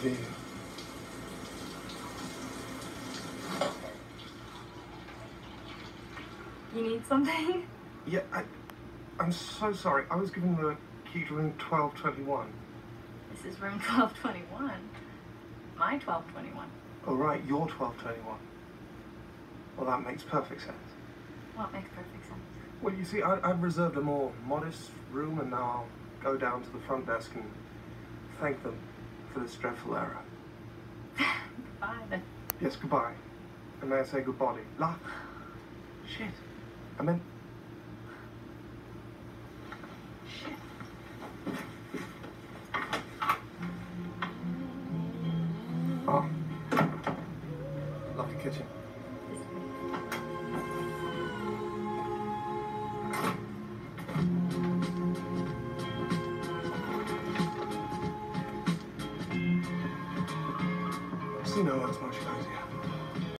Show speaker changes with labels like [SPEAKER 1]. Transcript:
[SPEAKER 1] view.
[SPEAKER 2] You need something?
[SPEAKER 1] Yeah, I'm so sorry. I was given the key to room 1221.
[SPEAKER 2] This is room 1221. My 1221.
[SPEAKER 1] Oh, right, your 1221. Well, that makes perfect sense.
[SPEAKER 2] What makes perfect sense?
[SPEAKER 1] Well, you see, I've reserved a more modest room, and now I'll go down to the front desk and thank them for this dreadful error.
[SPEAKER 2] Goodbye, then.
[SPEAKER 1] Yes, goodbye. And may I say good body? La. Shit. I meant...
[SPEAKER 2] Shit.
[SPEAKER 1] Oh. Lovely kitchen. So you know, as much